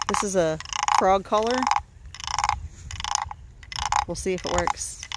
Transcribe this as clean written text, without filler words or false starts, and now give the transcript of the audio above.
This is a frog collar. We'll see if it works.